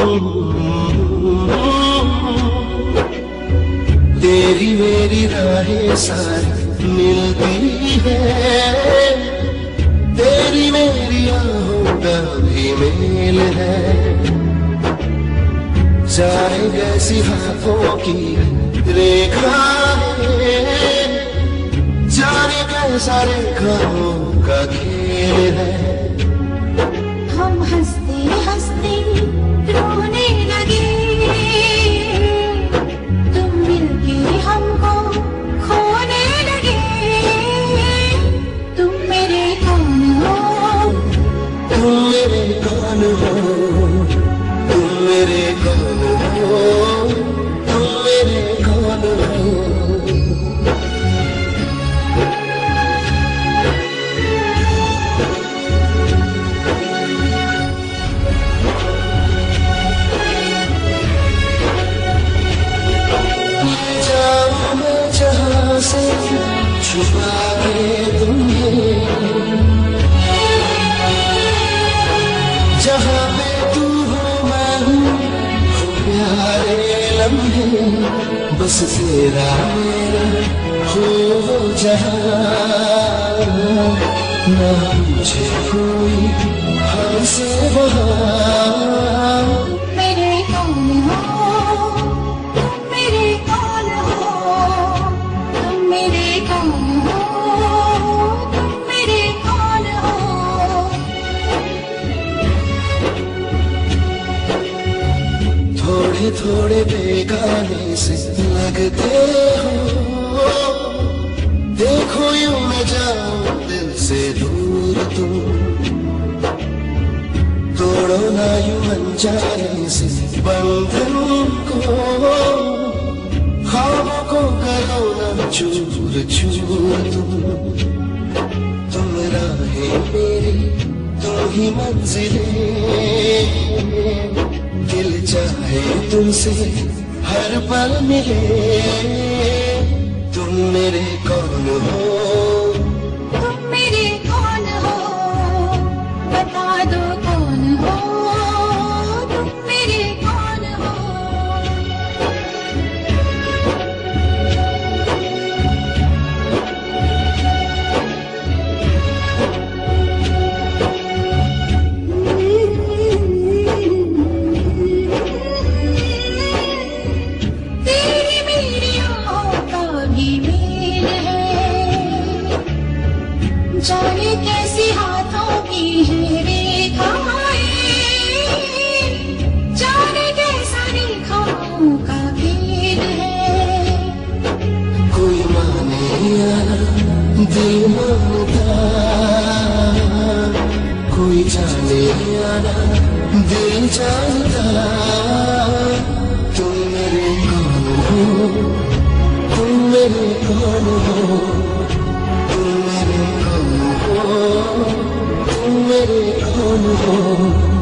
तेरी मेरी राहें सारी मिलती है, तेरी मेरी आहों का भी मेल है। जाए कैसी हाथों की रेखा है, जाने कैसा रेखाओं का खेल है। हम हंसते हंसते रोने लगे, तुम मिलके हमको खोने लगे। तुम मेरे कौन हो, तुम मेरे कौन हो, तुम मेरे कौन हो, तुम मेरे कौन हो। से छुपा के तुम्हें, जहाँ पे तू हो मैं हूँ, हो प्यारे लम्हे बस तेरा मेरा हो जहाँ। ना मुझे कोई हमसे वहाँ। मेरे कौन हो, मेरे कौन हो, तुम मेरे कौन हो, तुम मेरे कौन हो। थोड़े थोड़े बेगाने से लगते हो, देखो यूं न जाओ दिल से दूर तुम। तोड़ो ना यूं अनजाने से बंधन को, ख्वाबों को करो ना चूर चूर तुम राहें मेरी, तुम ही मंजिलें। दिल चाहे तुमसे हर पल मिले। तुम मेरे कौन हो, तुम मेरे कौन हो, बता दो कौन हो, तुम मेरे कौन हो। तेरी मेरी आहों का भी मेल है, जाने कैसी हाथों की है रेखाएं, जाने कैसा रेखाओं का खेल है। कोई माने या दिल मानता, कोई जाने या दिल जानता। तुम मेरे कौन हो, तुम मेरे कौन हो, तुम मेरे कौन हो, तुम मेरे कौन हो।